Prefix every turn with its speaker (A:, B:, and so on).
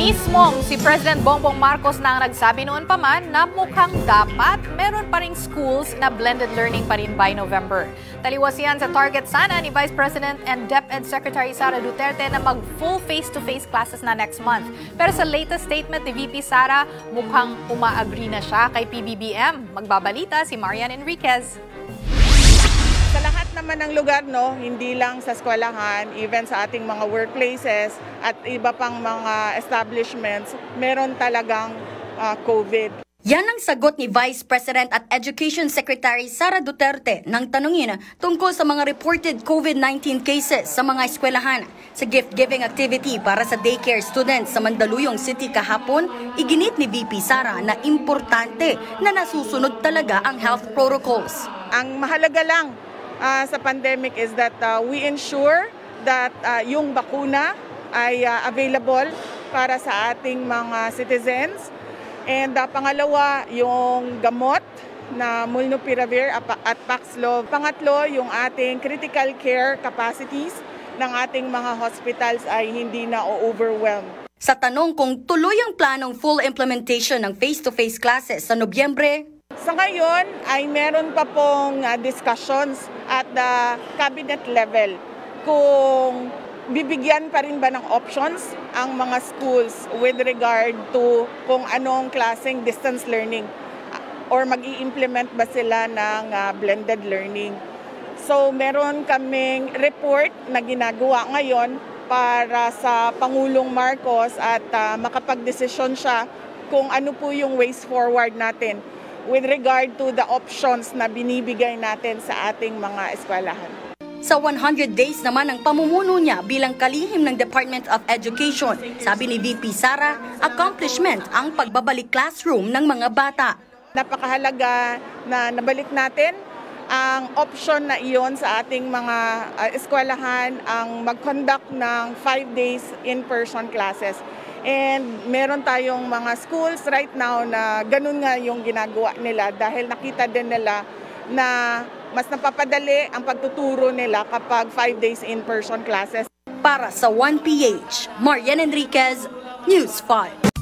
A: Mismong si President Bongbong Marcos na ang nagsabi noon pa man na mukhang dapat meron pa ring schools na blended learning pa rin by November. Taliwas yan sa target sana ni Vice President and DepEd Secretary Sara Duterte na mag-full face-to-face classes na next month. Pero sa latest statement ni VP Sara, mukhang umaagree na siya kay PBBM. Magbabalita si Marian Enriquez.
B: Sa lahat naman ng lugar, no, hindi lang sa eskwelahan, even sa ating mga workplaces at iba pang mga establishments, meron talagang COVID.
C: Yan ang sagot ni Vice President at Education Secretary Sara Duterte nang tanungin tungkol sa mga reported COVID-19 cases sa mga eskwelahan. Sa gift-giving activity para sa daycare students sa Mandaluyong City kahapon, iginit ni VP Sara na importante na nasusunod talaga ang health protocols.
B: Ang mahalaga lang sa pandemic is that we ensure that yung bakuna ay available para sa ating mga citizens. And pangalawa, yung gamot na Molnupiravir at Paxlovid. Pangatlo, yung ating critical care capacities ng ating mga hospitals ay hindi na overwhelmed.
C: Sa tanong kung tuloy ang planong full implementation ng face-to-face classes sa Nobyembre,
B: sa ngayon ay meron pa pong discussions at the cabinet level kung bibigyan pa rin ba ng options ang mga schools with regard to kung anong klaseng distance learning or mag-i-implement ba sila ng blended learning. So meron kaming report na ginagawa ngayon para sa Pangulong Marcos at makapag-desisyon siya kung ano po yung ways forward natin with regard to the options na binibigay natin sa ating mga eskwelahan.
C: Sa 100 days naman ang pamumuno niya bilang kalihim ng Department of Education, sabi ni VP Sara, accomplishment ang pagbabalik classroom ng mga bata.
B: Napakahalaga na nabalik natin ang option na iyon sa ating mga eskwelahan, ang mag-conduct ng 5 days in-person classes. And meron tayong mga schools right now na ganun nga yung ginagawa nila dahil nakita din nila na mas napapadali ang pagtuturo nila kapag 5 days in-person classes.
C: Para sa 1PH, Marian Enriquez, News 5.